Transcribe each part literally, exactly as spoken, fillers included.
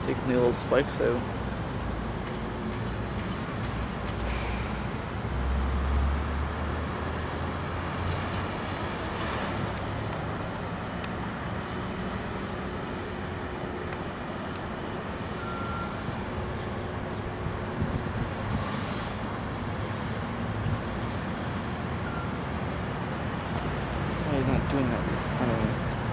taking the little spikes out. Why he's not doing that in front of me?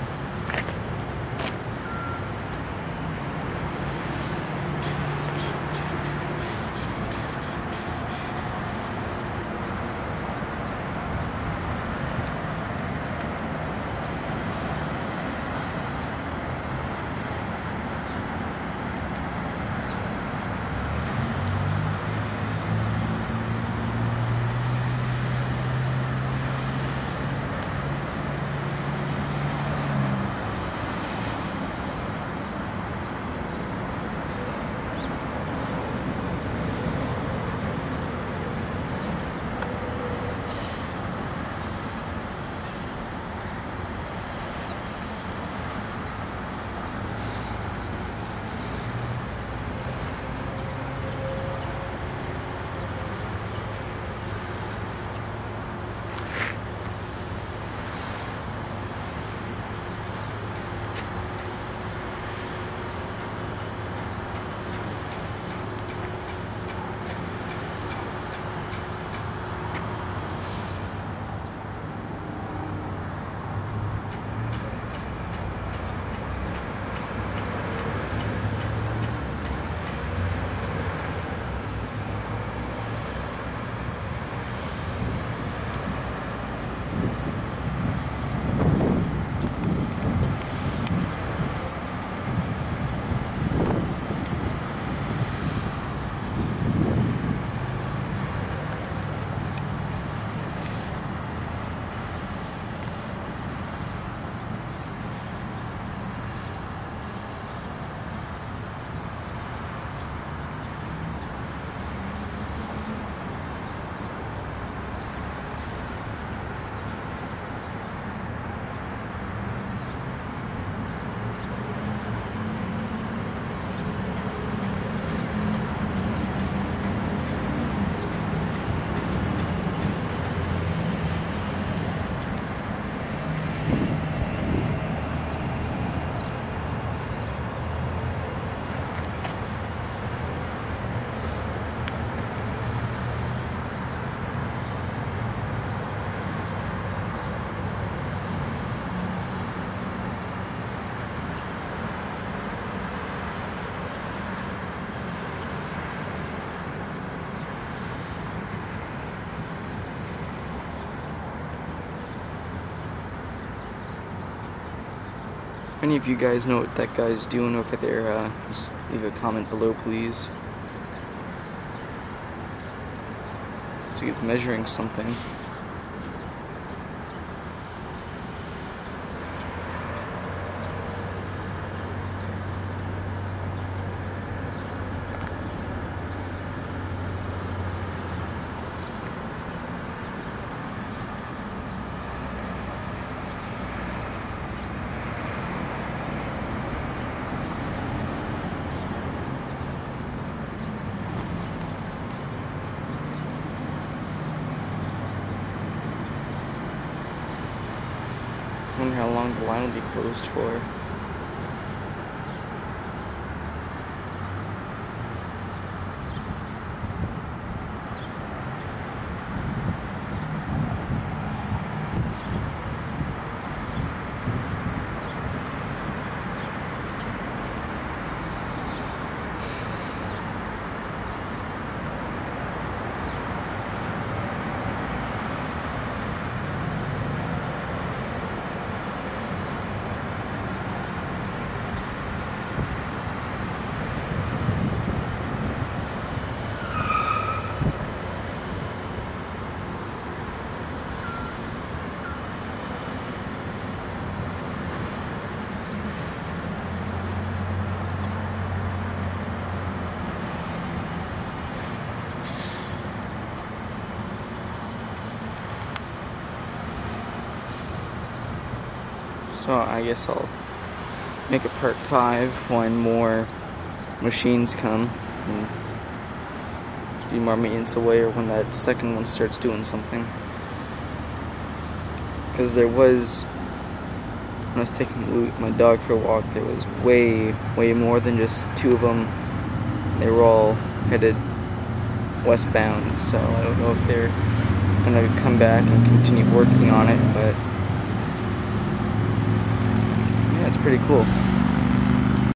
If any of you guys know what that guy's doing over there, uh, just leave a comment below, please. So he's measuring something. I wonder how long the line will be closed for. So I guess I'll make a part five when more machines come and be more maintenance away, or when that second one starts doing something. Because there was, when I was taking my dog for a walk, there was way, way more than just two of them. They were all headed westbound, so I don't know if they're gonna come back and continue working on it, but yeah, it's pretty cool.